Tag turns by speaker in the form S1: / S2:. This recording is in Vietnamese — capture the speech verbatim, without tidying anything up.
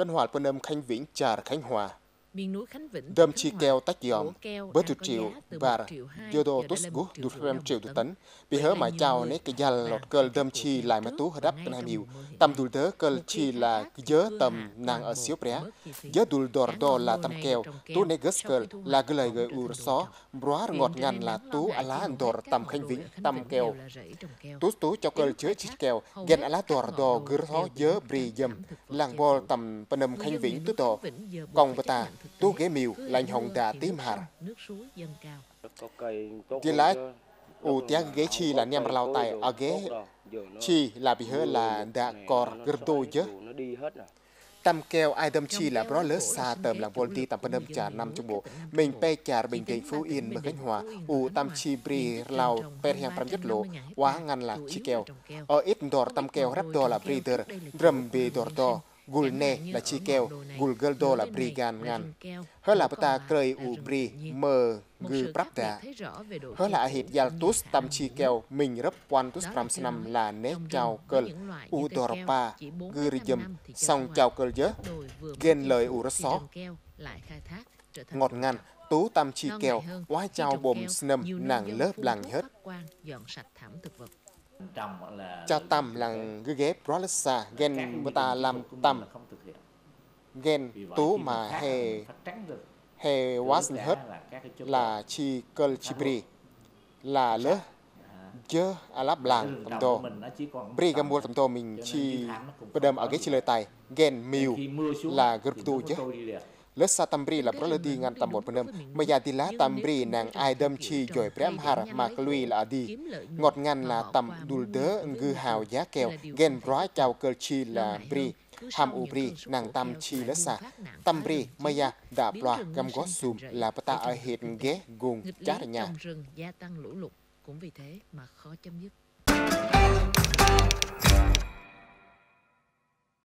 S1: Cân Hòa Quân Âm Khánh Vĩnh Trà Khánh Hòa.
S2: Miền núi Khánh Vĩnh,
S1: Đơm chi keo tách giòm, bớt
S2: bớt
S1: tu triệu,
S2: và
S1: và dô đô tốt gú, đu phèm triệu tu tấn. Bị hớ mà chào nế cái già lọt cơ đơm chi lại mà tú hờ đắp bên hai miu. Tầm đùl đớ cơ chi là dớ tầm nàng ở xíu bréa. Dớ đùl đỏ đỏ là tầm keo, tú nế gớt cơ là gơ lời gợi ur xó. Bróa ngọt ngàn là tú á lá đỏ tầm Khánh Vĩnh, tầm keo. Tú tú cho cơ chớ chít keo, ghen á lá đỏ đỏ gơ thó dớ bì dâm. Làng bò tầm bên âm Khánh Vĩnh tú đỏ. Còn bà ta, tú ghé miu lạnh hồng đà tím hạt. Vì lái, ủ tiếc ghé chi là niêm lao tay ở ghé chi là bị hơ là đã cọt gơ đô chứ. Tâm keo ai đâm chi là bó lỡ xa tầm làng volti tầm phân âm trà năm trong bộ. Mình pe trà bình định Phú Yên mà Khánh Hòa, ủ tâm chi bri lao pe hàng pram nhất lộ, quá ngăn là chi keo. Ở ít đỏ tâm keo rắp đỏ là breeder, drum bì đỏ đỏ. Gul ne là chi keo, gul girl đô là bri gan ngăn. Hớ là ta cười u bri mờ gư prap đà. Hớ là hít yal tus tam chi keo mình rấp quan tus pram snam là nét chào cơn u đỏ pa gư ri dâm xong chào cơn dớ gen lời u rớt xó. Ngọt ngàn tú tam chi keo quá chào bồm snam nàng lớp làng hết. Cha tâm làng gư ghép rõ lết xa gen bơ ta làm tâm gen tú mà hề hề quá sinh hết là chi cơ chi bri là lỡ chớ à lắp làng tầm đồ bri gam mua tầm đồ mình chi bơ đâm ở cái chi lời tài gen miu là gợp tu chứ lỡ sa tam bri là bro lỡ đi ngăn tầm một bơ đâm mà giờ thì lá tam bri nàng ai đâm chi rồi prem har mà lui là đi ngọt ngăn là tầm đùl đớ ngư hào giá kèo gen bro chào cơ chi là bri ham u bri nàng tam chi lỡ sa tam bri maya đã ploa gam gót sùm là bata ở hết ghé gùng chát ở nhà
S2: rừng gia tăng lũ lụt cũng vì thế mà khó chấm dứt.